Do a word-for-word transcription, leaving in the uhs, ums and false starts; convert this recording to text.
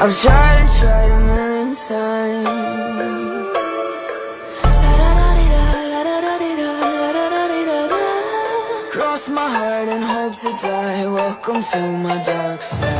I've tried and tried a million times. Cross my heart and hope to die. Welcome to my dark side.